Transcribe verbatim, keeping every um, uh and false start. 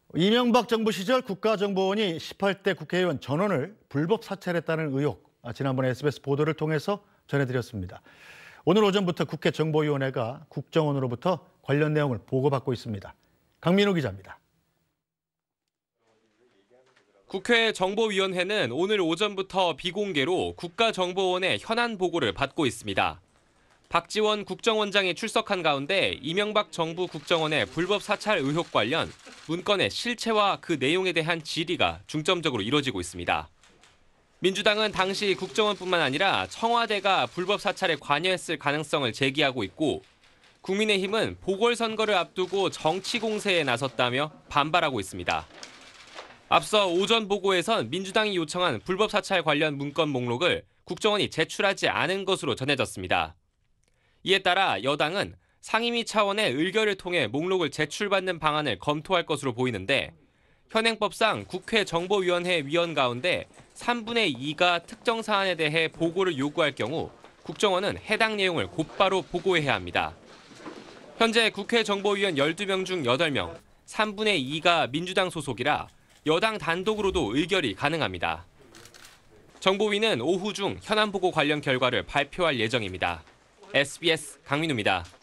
이명박 정부 시절 국가정보원이 십팔 대 국회의원 전원을 불법 사찰했다는 의혹, 지난번에 에스비에스 보도를 통해서 전해드렸습니다. 오늘 오전부터 국회 정보위원회가 국정원으로부터 관련 내용을 보고받고 있습니다. 강민우 기자입니다. 국회 정보위원회는 오늘 오전부터 비공개로 국가정보원의 현안 보고를 받고 있습니다. 박지원 국정원장이 출석한 가운데 이명박 정부 국정원의 불법 사찰 의혹 관련 문건의 실체와 그 내용에 대한 질의가 중점적으로 이뤄지고 있습니다. 민주당은 당시 국정원뿐만 아니라 청와대가 불법 사찰에 관여했을 가능성을 제기하고 있고, 국민의힘은 보궐선거를 앞두고 정치 공세에 나섰다며 반발하고 있습니다. 앞서 오전 보고에선 민주당이 요청한 불법 사찰 관련 문건 목록을 국정원이 제출하지 않은 것으로 전해졌습니다. 이에 따라 여당은 상임위 차원의 의결을 통해 목록을 제출받는 방안을 검토할 것으로 보이는데, 현행법상 국회 정보위원회 위원 가운데 삼분의 이가 특정 사안에 대해 보고를 요구할 경우 국정원은 해당 내용을 곧바로 보고해야 합니다. 현재 국회 정보위원 열두 명 중 여덟 명, 삼분의 이가 민주당 소속이라 여당 단독으로도 의결이 가능합니다. 정보위는 오후 중 현안 보고 관련 결과를 발표할 예정입니다. 에스비에스 강민우입니다.